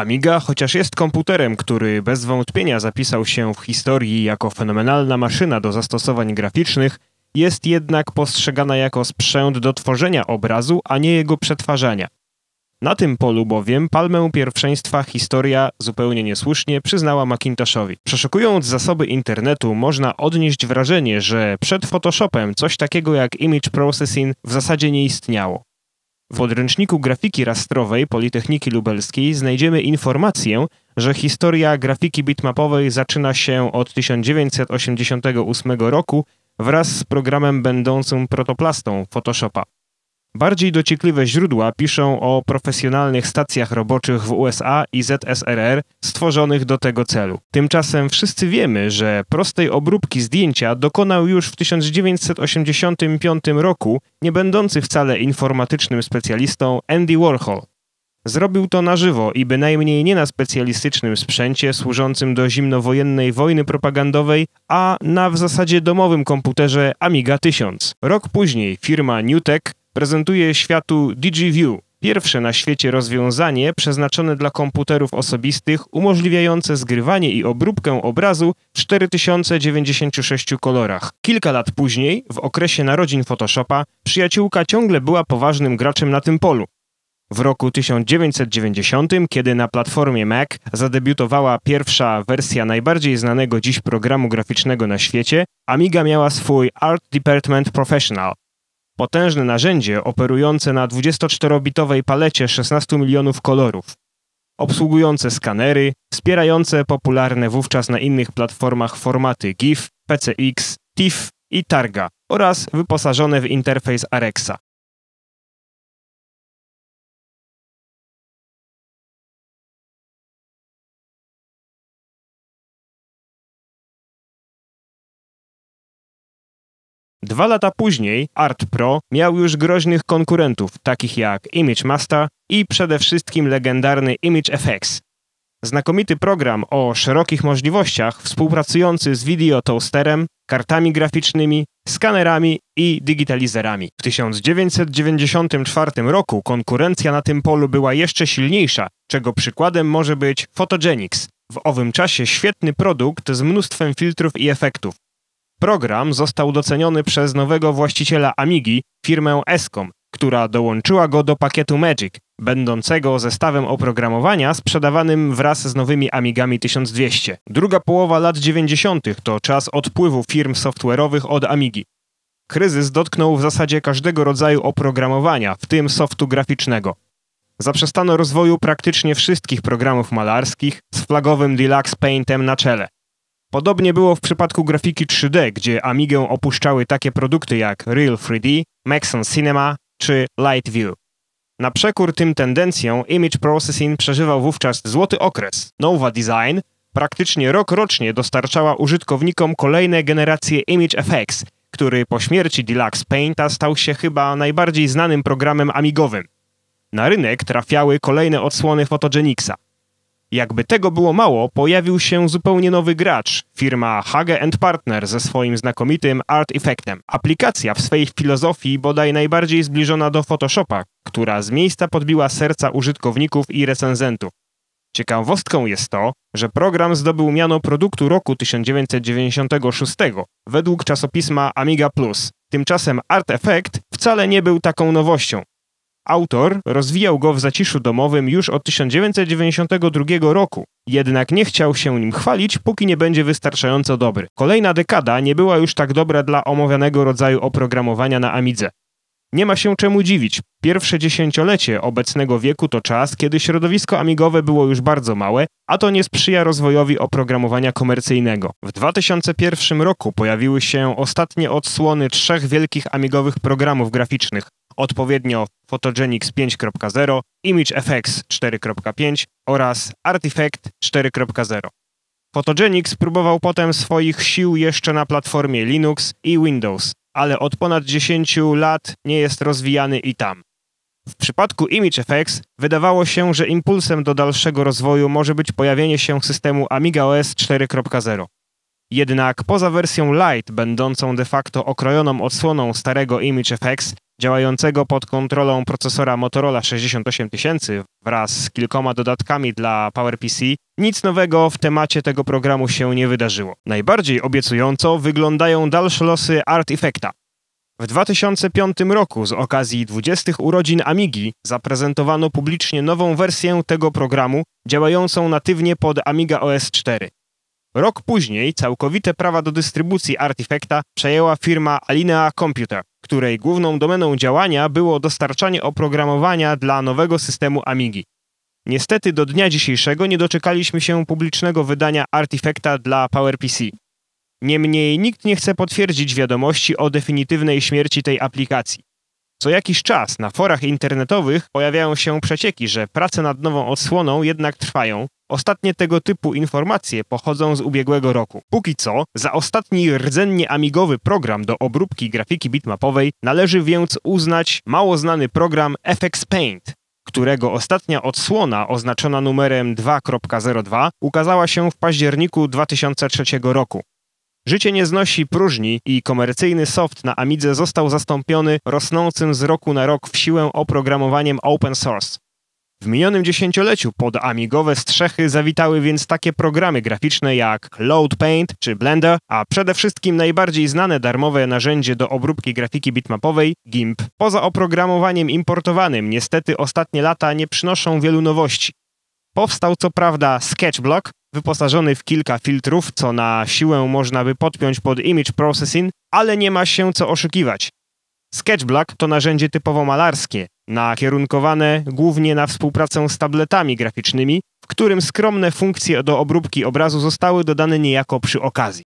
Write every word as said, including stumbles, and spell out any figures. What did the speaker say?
Amiga, chociaż jest komputerem, który bez wątpienia zapisał się w historii jako fenomenalna maszyna do zastosowań graficznych, jest jednak postrzegana jako sprzęt do tworzenia obrazu, a nie jego przetwarzania. Na tym polu bowiem palmę pierwszeństwa historia zupełnie niesłusznie przyznała Macintoshowi. Przeszukując zasoby internetu można odnieść wrażenie, że przed Photoshopem coś takiego jak image processing w zasadzie nie istniało. W podręczniku grafiki rastrowej Politechniki Lubelskiej znajdziemy informację, że historia grafiki bitmapowej zaczyna się od tysiąc dziewięćset osiemdziesiątego ósmego roku wraz z programem będącym protoplastą Photoshopa. Bardziej dociekliwe źródła piszą o profesjonalnych stacjach roboczych w U S A i Z S R R stworzonych do tego celu. Tymczasem wszyscy wiemy, że prostej obróbki zdjęcia dokonał już w tysiąc dziewięćset osiemdziesiątym piątym roku nie będący wcale informatycznym specjalistą Andy Warhol. Zrobił to na żywo i bynajmniej nie na specjalistycznym sprzęcie służącym do zimnowojennej wojny propagandowej, a na w zasadzie domowym komputerze Amiga tysiąc. Rok później firma Newtek prezentuje światu DigiView, pierwsze na świecie rozwiązanie przeznaczone dla komputerów osobistych umożliwiające zgrywanie i obróbkę obrazu w cztery tysiące dziewięćdziesięciu sześciu kolorach. Kilka lat później, w okresie narodzin Photoshopa, przyjaciółka ciągle była poważnym graczem na tym polu. W roku tysiąc dziewięćset dziewięćdziesiątym, kiedy na platformie Mac zadebiutowała pierwsza wersja najbardziej znanego dziś programu graficznego na świecie, Amiga miała swój Art Department Professional. Potężne narzędzie operujące na dwudziestoczterobitowej palecie szesnastu milionów kolorów. Obsługujące skanery, wspierające popularne wówczas na innych platformach formaty GIF, P C X, TIFF i Targa oraz wyposażone w interfejs Arexa. Dwa lata później Art Pro miał już groźnych konkurentów, takich jak Image Master i przede wszystkim legendarny Image F X. Znakomity program o szerokich możliwościach, współpracujący z Video Toasterem, kartami graficznymi, skanerami i digitalizerami. W tysiąc dziewięćset dziewięćdziesiątym czwartym roku konkurencja na tym polu była jeszcze silniejsza, czego przykładem może być Photogenics, w owym czasie świetny produkt z mnóstwem filtrów i efektów. Program został doceniony przez nowego właściciela Amigi, firmę Escom, która dołączyła go do pakietu Magic, będącego zestawem oprogramowania sprzedawanym wraz z nowymi Amigami tysiąc dwieście. Druga połowa lat dziewięćdziesiątych to czas odpływu firm software'owych od Amigi. Kryzys dotknął w zasadzie każdego rodzaju oprogramowania, w tym softu graficznego. Zaprzestano rozwoju praktycznie wszystkich programów malarskich z flagowym Deluxe Paintem na czele. Podobnie było w przypadku grafiki trzy D, gdzie Amigę opuszczały takie produkty jak Real trzy D, Maxon Cinema czy LightView. Na przekór tym tendencjom Image Processing przeżywał wówczas złoty okres. Nova Design praktycznie rok rocznie dostarczała użytkownikom kolejne generacje Image F X, który po śmierci Deluxe Painta stał się chyba najbardziej znanym programem amigowym. Na rynek trafiały kolejne odsłony Photogenicsa. Jakby tego było mało, pojawił się zupełnie nowy gracz, firma Hage and Partner ze swoim znakomitym Art Effectem. Aplikacja w swej filozofii bodaj najbardziej zbliżona do Photoshopa, która z miejsca podbiła serca użytkowników i recenzentów. Ciekawostką jest to, że program zdobył miano produktu roku tysiąc dziewięćset dziewięćdziesiątego szóstego według czasopisma Amiga Plus. Tymczasem Art Effect wcale nie był taką nowością. Autor rozwijał go w zaciszu domowym już od tysiąc dziewięćset dziewięćdziesiątego drugiego roku, jednak nie chciał się nim chwalić, póki nie będzie wystarczająco dobry. Kolejna dekada nie była już tak dobra dla omawianego rodzaju oprogramowania na Amidze. Nie ma się czemu dziwić. Pierwsze dziesięciolecie obecnego wieku to czas, kiedy środowisko amigowe było już bardzo małe, a to nie sprzyja rozwojowi oprogramowania komercyjnego. W dwa tysiące pierwszym roku pojawiły się ostatnie odsłony trzech wielkich amigowych programów graficznych, odpowiednio Photogenics pięć kropka zero, Image F X cztery kropka pięć oraz Artifact cztery kropka zero. Photogenics próbował potem swoich sił jeszcze na platformie Linux i Windows, ale od ponad dziesięciu lat nie jest rozwijany i tam. W przypadku Image F X wydawało się, że impulsem do dalszego rozwoju może być pojawienie się systemu Amiga O S cztery kropka zero. Jednak poza wersją Lite, będącą de facto okrojoną odsłoną starego Image F X, działającego pod kontrolą procesora Motorola sześćdziesiąt osiem tysięcy wraz z kilkoma dodatkami dla PowerPC, nic nowego w temacie tego programu się nie wydarzyło. Najbardziej obiecująco wyglądają dalsze losy Artifacta. W dwa tysiące piątym roku z okazji dwudziestych urodzin Amigi zaprezentowano publicznie nową wersję tego programu działającą natywnie pod Amiga O S cztery. Rok później całkowite prawa do dystrybucji Artifacta przejęła firma Alinea Computer, której główną domeną działania było dostarczanie oprogramowania dla nowego systemu Amigi. Niestety do dnia dzisiejszego nie doczekaliśmy się publicznego wydania Artifacta dla PowerPC. Niemniej nikt nie chce potwierdzić wiadomości o definitywnej śmierci tej aplikacji. Co jakiś czas na forach internetowych pojawiają się przecieki, że prace nad nową odsłoną jednak trwają. Ostatnie tego typu informacje pochodzą z ubiegłego roku. Póki co, za ostatni rdzennie amigowy program do obróbki grafiki bitmapowej należy więc uznać mało znany program F X Paint, którego ostatnia odsłona oznaczona numerem dwa kropka zero dwa ukazała się w październiku dwa tysiące trzeciego roku. Życie nie znosi próżni i komercyjny soft na Amidze został zastąpiony rosnącym z roku na rok w siłę oprogramowaniem open source. W minionym dziesięcioleciu pod amigowe strzechy zawitały więc takie programy graficzne jak Load Paint czy Blender, a przede wszystkim najbardziej znane darmowe narzędzie do obróbki grafiki bitmapowej GIMP. Poza oprogramowaniem importowanym niestety ostatnie lata nie przynoszą wielu nowości. Powstał co prawda Sketchblock, wyposażony w kilka filtrów, co na siłę można by podpiąć pod Image Processing, ale nie ma się co oszukiwać. Sketchblock to narzędzie typowo malarskie, nakierunkowane głównie na współpracę z tabletami graficznymi, w którym skromne funkcje do obróbki obrazu zostały dodane niejako przy okazji.